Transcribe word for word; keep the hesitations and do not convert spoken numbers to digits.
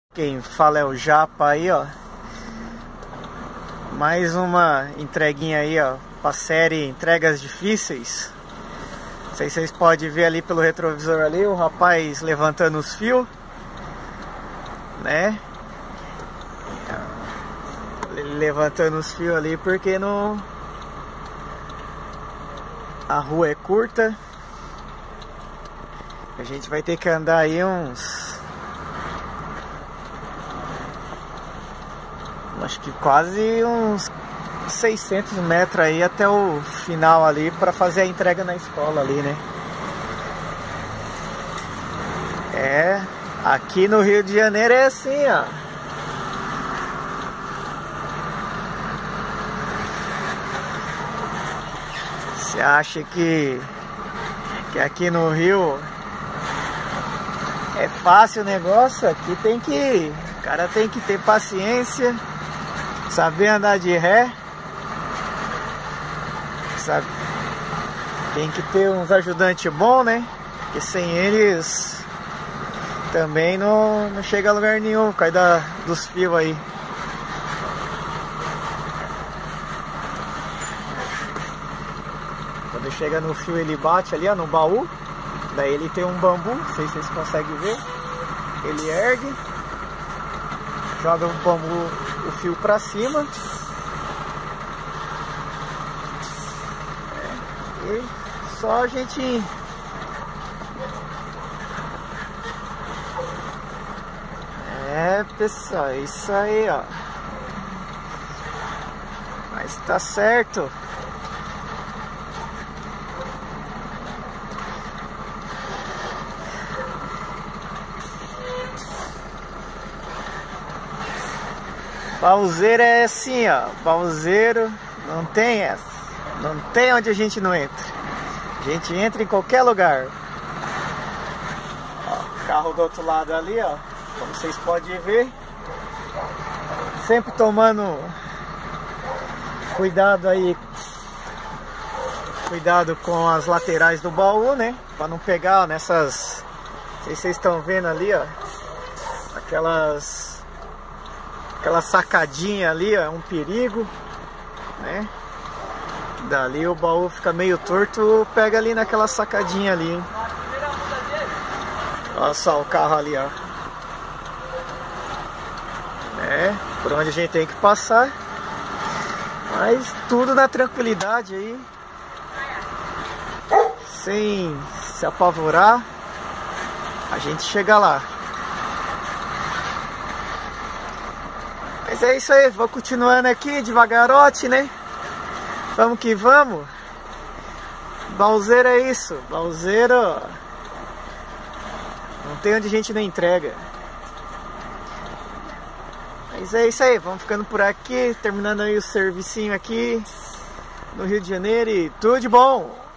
Quem fala é o Japa aí, ó. Mais uma entreguinha aí, ó, pra série Entregas Difíceis. Não sei se vocês podem ver ali pelo retrovisor ali, o rapaz levantando os fios, né? Ele levantando os fios ali porque não... a rua é curta. A gente vai ter que andar aí uns... acho que quase uns seiscentos metros aí até o final ali para fazer a entrega na escola ali, né? É, aqui no Rio de Janeiro é assim, ó. Você acha que, que aqui no Rio é fácil o negócio? Aqui tem que... o cara tem que ter paciência, saber andar de ré, sabe? Tem que ter uns ajudantes bons, né? Porque sem eles também não, não chega a lugar nenhum, cai da, dos fios aí. Quando chega no fio ele bate ali, ó, no baú. Daí ele tem um bambu, não sei se vocês conseguem ver. Ele ergue, joga o bambu, o fio pra cima, é, e só a gente é, pessoal, é isso aí, ó. Mas tá certo. Baúzeiro é assim, ó. Baúzeiro não tem essa. Não tem onde a gente não entra. A gente entra em qualquer lugar. Ó, carro do outro lado ali, ó. Como vocês podem ver. Sempre tomando cuidado aí. Cuidado com as laterais do baú, né? Pra não pegar, ó, nessas... não sei se vocês estão vendo ali, ó. Aquelas... aquela sacadinha ali, ó, é um perigo, né? Dali o baú fica meio torto, pega ali naquela sacadinha ali, hein? Olha só o carro ali, ó. É, por onde a gente tem que passar. Mas tudo na tranquilidade aí. Sem se apavorar. A gente chega lá. Mas é isso aí, vou continuando aqui devagarote, né? Vamos que vamos. Baúzeiro é isso, baúzeiro não tem onde a gente não entrega. Mas é isso aí, vamos ficando por aqui, terminando aí o servicinho aqui no Rio de Janeiro e tudo de bom!